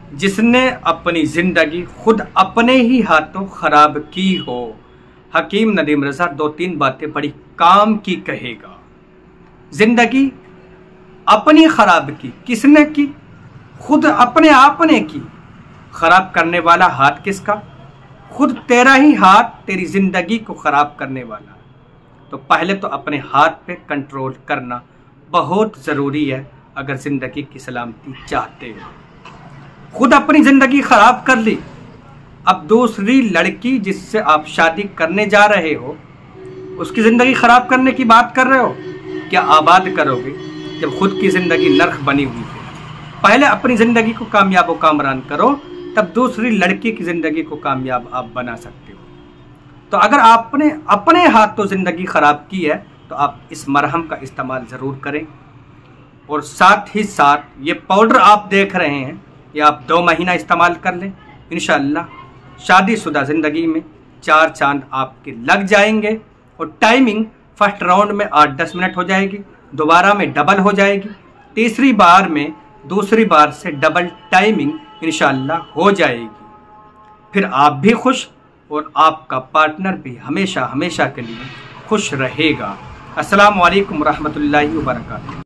जिसने अपनी जिंदगी खुद अपने ही हाथों खराब की हो। हकीम नदीम रज़ा 2-3 बातें बड़ी काम की कहेगा। जिंदगी अपनी खराब की, किसने की? खुद अपने आप ने की। खराब करने वाला हाथ किसका? खुद तेरा ही हाथ तेरी जिंदगी को खराब करने वाला। तो पहले तो अपने हाथ पे कंट्रोल करना बहुत ज़रूरी है अगर ज़िंदगी की सलामती चाहते हो। खुद अपनी ज़िंदगी ख़राब कर ली, अब दूसरी लड़की जिससे आप शादी करने जा रहे हो उसकी ज़िंदगी ख़राब करने की बात कर रहे हो। क्या आबाद करोगे जब खुद की ज़िंदगी नर्क बनी हुई है? पहले अपनी ज़िंदगी को कामयाब व कामरान करो, तब दूसरी लड़की की ज़िंदगी को कामयाब आप बना सकते हो। तो अगर आपने अपने हाथों ज़िंदगी ख़राब की है तो आप इस मरहम का इस्तेमाल ज़रूर करें। और साथ ही साथ ये पाउडर आप देख रहे हैं, ये आप 2 महीना इस्तेमाल कर लें। इंशाअल्लाह शादीशुदा ज़िंदगी में 4 चांद आपके लग जाएंगे। और टाइमिंग फर्स्ट राउंड में 8-10 मिनट हो जाएगी, दोबारा में डबल हो जाएगी, तीसरी बार में दूसरी बार से डबल टाइमिंग इंशाअल्लाह हो जाएगी। फिर आप भी खुश और आपका पार्टनर भी हमेशा हमेशा के लिए खुश रहेगा। अस्सलामु अलैकुम रहमतुल्लाहि व बरकातहू।